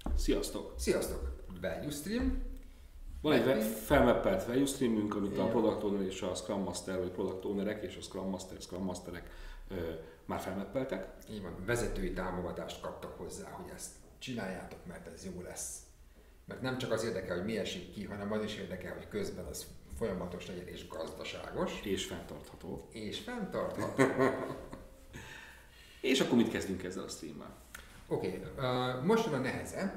Sziasztok! Sziasztok! Value Stream. Van egy felmappelt value streamünk, amit a Product Owner és a Scrum Master, vagy Product Ownerek és a Scrum Masterek már felmappeltek. Így van, vezetői támogatást kaptak hozzá, hogy ezt csináljátok, mert ez jó lesz. Mert nem csak az érdekel, hogy mi esik ki, hanem az is érdekel, hogy közben az folyamatos legyen és gazdaságos. És fenntartható. És fenntartható. És akkor mit kezdünk ezzel a streammel? Oké, most jön a neheze.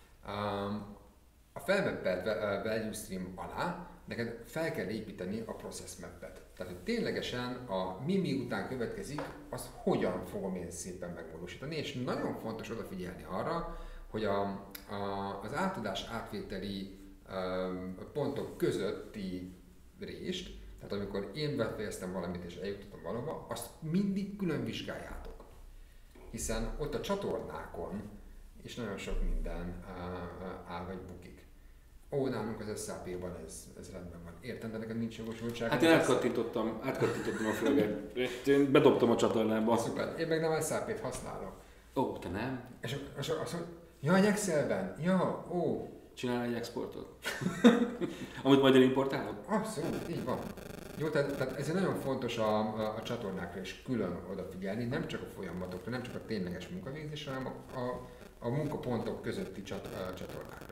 A felmappelt value stream alá neked fel kell építeni a process mappet. Tehát, hogy ténylegesen a mi után következik, az hogyan fogom én szépen megvalósítani, és nagyon fontos odafigyelni arra, hogy az átadás átvételi pontok közötti rést, tehát amikor én befejeztem valamit és eljutottam valahova, azt mindig külön vizsgáljátok. Hiszen ott a csatornákon és nagyon sok minden áll vagy bukik. Nálunk az SAP-ban ez rendben van. Értem, de neked nincs jogosultság. Hát én átkattintottam a flaget. Én bedobtam a csatornába. Szuper. Én meg nem SAP-t használok. Te nem? És azt mondja, ja, egy Excelben, ja, Csinál egy exportot? Amit majd importálok? Abszolút, így van. Jó, tehát ezért nagyon fontos a csatornákra is külön odafigyelni, nem csak a folyamatokra, nem csak a tényleges munkavégzésre, hanem a munkapontok közötti csatornákra.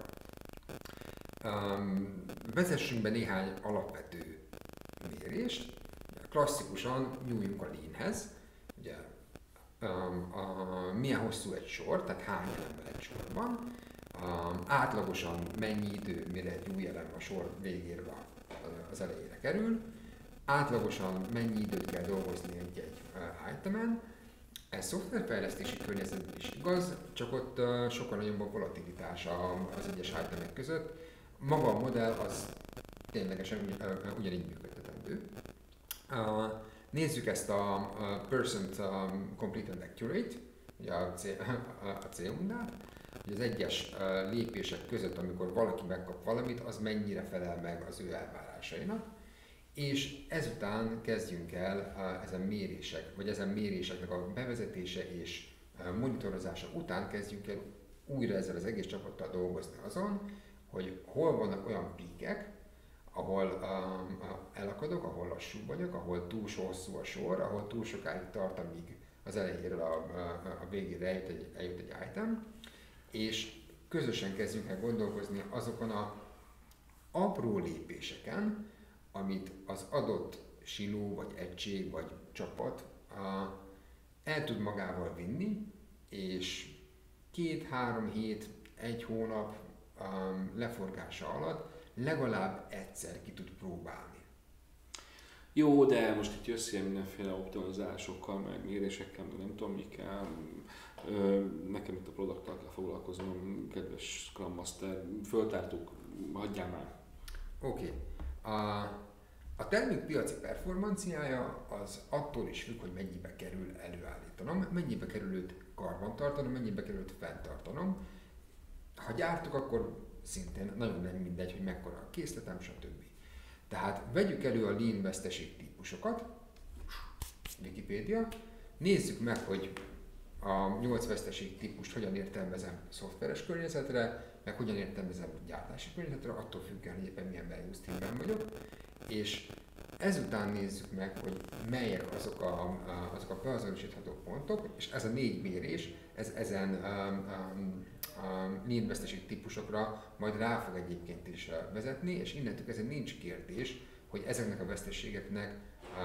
Vezessünk be néhány alapvető mérést. Klasszikusan nyúljunk a leanhez. Ugye, milyen hosszú egy sor, tehát hány elemmel egy sorban. Átlagosan mennyi idő, mire egy új elem a sor végére az elejére kerül. Átlagosan mennyi időt kell dolgozni egy itemen. Ez szoftverfejlesztési környezetben is igaz, csak ott sokkal nagyobb a volatilitás az egyes itemek között. Maga a modell az ténylegesen ugyanígy működtetendő. Nézzük ezt a percent complete and accurate, ugye a C-undát, hogy az egyes lépések között, amikor valaki megkap valamit, az mennyire felel meg az ő elvárásainak. És ezután kezdjünk el ezen méréseknek a bevezetése és monitorozása után kezdjünk el újra ezzel az egész csapattal dolgozni azon, hogy hol vannak olyan píkek, ahol elakadok, ahol lassú vagyok, ahol túl hosszú a sor, ahol túl sokáig tart, amíg az elejéről a végére eljut egy item, és közösen kezdjünk el gondolkozni azokon az apró lépéseken, amit az adott siló, vagy egység, vagy csapat el tud magával vinni, és 2-3 hét, 1 hónap leforgása alatt legalább egyszer ki tud próbálni. Jó, de most itt jössz ilyen mindenféle optimalizálásokkal, meg mérésekkel, meg nem tudom mikkel. Nekem itt a produkttal kell foglalkoznom, kedves Scrum Master, föltártuk, hagyjál már. Oké. A termék piaci performanciája az attól is függ, hogy mennyibe kerül előállítanom, mennyibe kerül őt karbantartanom, mennyibe kerül őt fenntartanom. Ha gyártok, akkor szintén nagyon nem mindegy, hogy mekkora a készletem, stb. Tehát vegyük elő a lean veszteség típusokat, Wikipédia, nézzük meg, hogy a 8 veszteség típust hogyan értelmezem szoftveres környezetre, meg hogyan értelmezem gyártási környezetre, attól függően, hogy éppen milyen value streamben vagyok. És ezután nézzük meg, hogy melyek azok a beazonosítható pontok, és ez a 4 mérés, ez ezen lean veszteség típusokra majd rá fog egyébként is vezetni, és innentől kezdve nincs kérdés, hogy ezeknek a veszteségeknek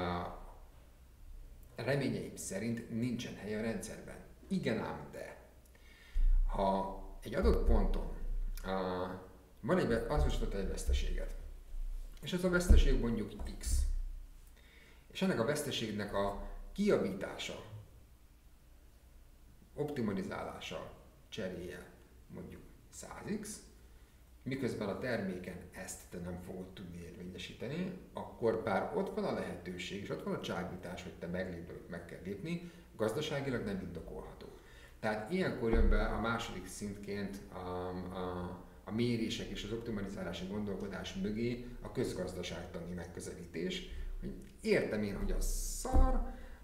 reményeim szerint nincsen helye a rendszerben. Igen ám, de ha egy adott ponton van azonosított egy veszteséget, és ez a veszteség mondjuk X, és ennek a veszteségnek a kijavítása, optimalizálása, cseréje mondjuk 100x, miközben a terméken ezt te nem fogod tudni érvényesíteni, akkor bár ott van a lehetőség, és ott van a csábítás, hogy te meglépd, meg kell lépni, gazdaságilag nem indokolható. Tehát ilyenkor jön be a második szintként a mérések és az optimalizálási gondolkodás mögé a közgazdaságtani megközelítés, hogy értem én, hogy a szar,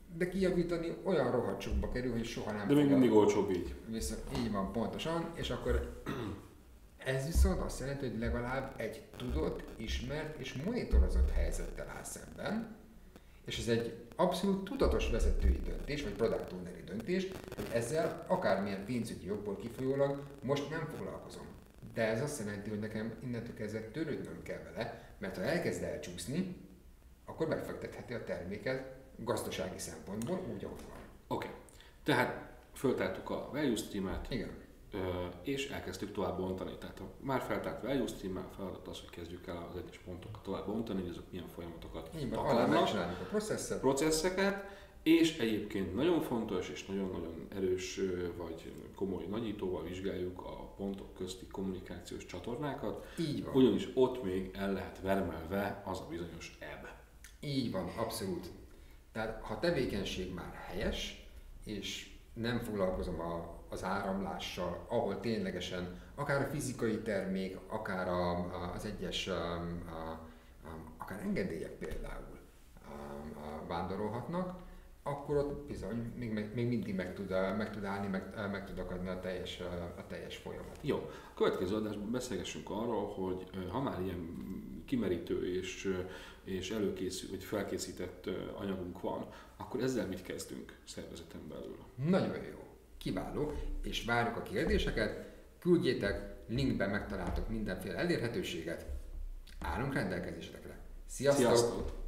de kijavítani olyan rohadt sokba kerül, hogy soha nem De még mindig olcsóbb így. Így van, pontosan, és akkor ez viszont azt jelenti, hogy legalább egy tudott, ismert és monitorozott helyzettel áll szemben, és ez egy abszolút tudatos vezetői döntés, vagy product owneri döntés, hogy ezzel akármilyen pénzügyi jogból kifolyólag most nem foglalkozom. De ez azt jelenti, hogy nekem innentől kezdve törődnöm kell vele, mert ha elkezd elcsúszni, akkor megfektetheti a terméket gazdasági szempontból úgy, ahogy van. Oké. Tehát föltártuk a value streamet, Igen. És elkezdtük tovább bontani. Tehát már feltárt value stream-mel feladat az, hogy kezdjük el az egyes pontokat tovább bontani, hogy azok milyen folyamatokat tartalmaznak, a processzeket, és egyébként nagyon fontos és nagyon-nagyon erős vagy komoly nagyítóval vizsgáljuk a pontok közti kommunikációs csatornákat, így van. Ugyanis ott még el lehet vermelve az a bizonyos ebb. Így van, abszolút. Tehát ha a tevékenység már helyes, és nem foglalkozom az áramlással, ahol ténylegesen akár a fizikai termék, akár az egyes akár engedélyek például vándorolhatnak, akkor ott bizony még mindig meg tud állni, meg tud akadni a teljes folyamat. Jó, a következő adásban beszélgessünk arról, hogy ha már ilyen kimerítő és előkészül, vagy felkészített anyagunk van, akkor ezzel mit kezdünk szervezeten belül? Nagyon jó, kiváló, és várjuk a kérdéseket, küldjétek, linkben megtaláltok mindenféle elérhetőséget, állunk rendelkezésetekre. Sziasztok! Sziasztok!